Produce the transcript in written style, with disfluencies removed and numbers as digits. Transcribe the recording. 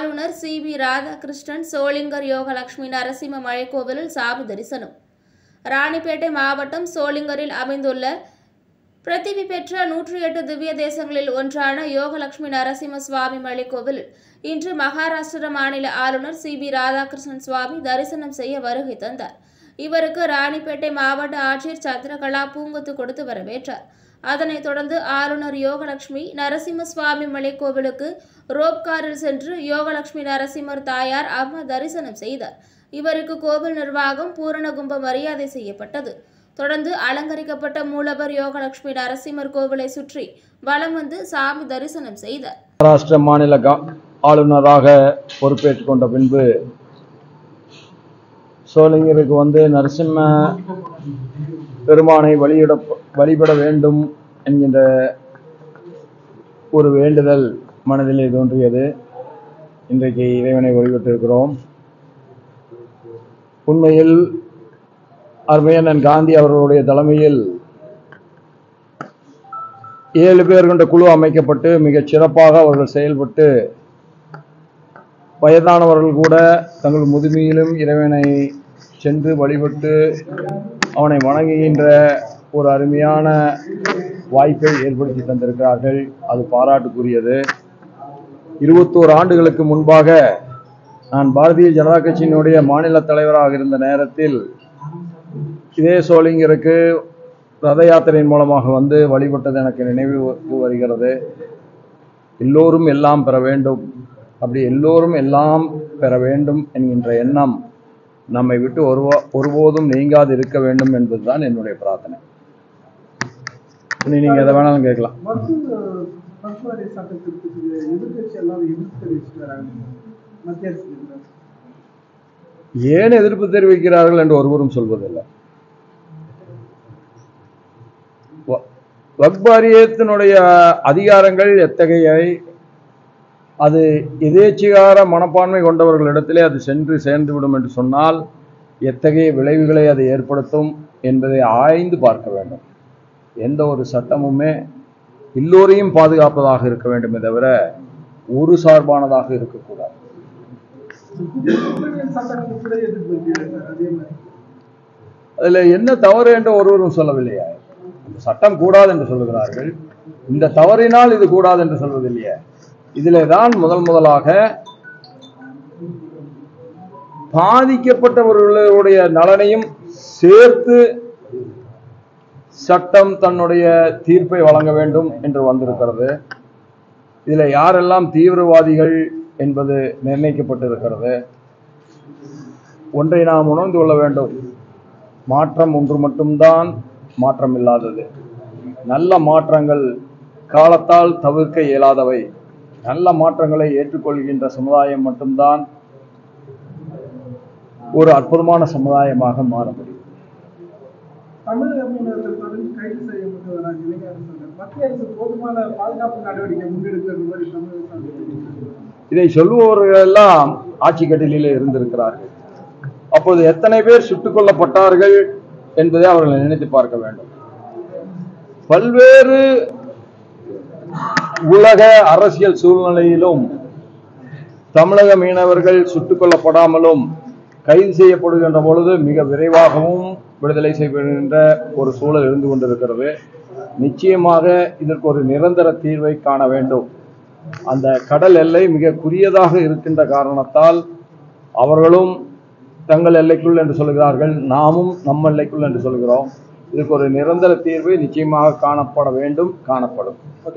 ஆளுநர் சி.வி. ராதாகிருஷ்ணன் சோளிங்கர் யோகலட்சுமி நரசிம்ம மலைக்கோவிலில் சாமி தரிசனம். ராணிப்பேட்டை மாவட்டம் சோளிங்கரில் அமைந்துள்ள பிரசித்தி பெற்ற 108 திவ்ய தேசங்களில் ஒன்றான யோகலட்சுமி நரசிம்ம சுவாமி மலைக்கோவிலில் இன்று மகாராஷ்டிர மாநில ஆளுநர் சி.வி. ராதாகிருஷ்ணன் சுவாமி தரிசனம் செய்ய வருகை தந்தார். இவருக்கு ராணிப்பேட்டை மாவட்ட ஆட்சியர் சந்திரகலா பூங்கொத்து கொடுத்து வரவேற்றார். அதனைத் தொடர்ந்து ஆளுநர் யோகலட்சுமி நரசிம்ம சுவாமி மலைக்கோவிலுக்கு ரோப் காரில் சென்று யோகலட்சுமி நரசிம்மர் தாயார் அம்மா தரிசனம் செய்தார். இவருக்கு கோவில் நிர்வாகம் பூரண கும்ப மரியாதை செய்யப்பட்டது. தொடர்ந்து அலங்கரிக்கப்பட்ட மூலவர் யோகலட்சுமி நரசிம்மர் கோவிலை சுற்றி வலம் வந்து சாமி தரிசனம் செய்தார். மகாராஷ்டிர மாநில ஆளுநராக பொறுப்பேற்றுக் கொண்ட பின்பு சோளிங்கருக்கு வந்து நரசிம்ம பெருமானை வழிபட வேண்டும் என்கின்ற ஒரு வேண்டுதல் மனதிலே தோன்றியது. இன்றைக்கு இறைவனை வழிபட்டிருக்கிறோம். உண்மையில் அருமையண்ணன் காந்தி அவர்களுடைய தலைமையில் 7 பேர் கொண்ட குழு அமைக்கப்பட்டு மிகச் சிறப்பாக அவர்கள் செயல்பட்டு வயதானவர்கள் கூட தங்கள் முதுமையிலும் இறைவனை சென்று வழிபட்டு அவனை வணங்குகின்ற ஒரு அருமையான வாய்ப்பை ஏற்படுத்தி தந்திருக்கிறார்கள். அது பாராட்டுக்குரியது. 21 ஆண்டுகளுக்கு முன்பாக நான் பாரதிய ஜனதா கட்சியினுடைய மாநில தலைவராக இருந்த நேரத்தில் இதே சோளிங்கருக்கு ரத யாத்திரையின் மூலமாக வந்து வழிபட்டது எனக்கு நினைவு வருகிறது. எல்லோரும் எல்லாம் பெற வேண்டும், அப்படி எல்லோரும் எல்லாம் பெற வேண்டும் என்கின்ற எண்ணம் நம்மை விட்டு ஒருபோதும் நீங்காது இருக்க வேண்டும் என்பதுதான் என்னுடைய பிரார்த்தனை. நீங்க எதை வேணாலும் கேட்கலாம். ஏன் எதிர்ப்பு தெரிவிக்கிறார்கள் என்று ஒருவரும் சொல்வதில்லை. வக்ஃப் வாரியத்தினுடைய அதிகாரங்கள் எத்தகையை, அது எதேச்சிகார மனப்பான்மை கொண்டவர்களிடத்திலே அது சென்று சேர்ந்துவிடும் என்று சொன்னால் எத்தகைய விளைவுகளை அது ஏற்படுத்தும் என்பதை ஆய்ந்து பார்க்க வேண்டும். எந்த ஒரு சட்டமுமே எல்லோரையும் பாதுகாப்பதாக இருக்க வேண்டுமே தவிர ஒரு சார்பானதாக இருக்கக்கூடாது. அதுல என்ன தவறு என்று ஒருவரும் சொல்லவில்லையா? சட்டம் கூடாது என்று சொல்லுகிறார்கள். இந்த தவறினால் இது கூடாது என்று சொல்வதில்லையே. இதிலே தான் முதலாக பாதிக்கப்பட்டவர்களுடைய நலனையும் சேர்த்து சட்டம் தன்னுடைய தீர்ப்பை வழங்க வேண்டும் என்று வந்திருக்கிறது. இதில் யாரெல்லாம் தீவிரவாதிகள் என்பது நிர்ணயிக்கப்பட்டிருக்கிறது. ஒன்றை நாம் உணர்ந்து கொள்ள வேண்டும். மாற்றம் ஒன்று மட்டும்தான் மாற்றம் இல்லாதது. நல்ல மாற்றங்கள் காலத்தால் தவிர்க்க இயலாதவை. நல்ல மாற்றங்களை ஏற்றுக்கொள்கின்ற சமுதாயம் மட்டும்தான் ஒரு அற்புதமான சமுதாயமாக மாற முடியும். தமிழக மீனவர்கள் தொடர்ந்து கைது செய்யப்பட்டு வராங்க. மத்திய அரசு போதுமான பாதுகாப்பு நடவடிக்கை முன்னெடுக்கிறது. இதை சொல்லுபவர்கள் எல்லாம் ஆட்சி கட்டிலே இருந்திருக்கிறார்கள். அப்போது எத்தனை பேர் சுட்டுக் கொல்லப்பட்டார்கள் என்பதை அவர்கள் நினைத்து பார்க்க வேண்டும். பல்வேறு உலக அரசியல் சூழ்நிலையிலும் தமிழக மீனவர்கள் சுட்டுக் கொல்லப்படாமலும் கைது செய்யப்படுகின்ற பொழுது மிக விரைவாகவும் விடுதலை செய்யப்படுகின்ற ஒரு சூழல் இருந்து கொண்டிருக்கிறது. நிச்சயமாக இதற்கு ஒரு நிரந்தர தீர்வை காண வேண்டும். அந்த கடல் எல்லை மிக குறுகியதாக இருக்கின்ற காரணத்தால் அவர்களும் தங்கள் எல்லைக்குள் என்று சொல்கிறார்கள், நாமும் நம்ம எல்லைக்குள் என்று சொல்கிறோம். இதற்கு ஒரு நிரந்தர தீர்வு நிச்சயமாக காணப்பட வேண்டும், காணப்படும்.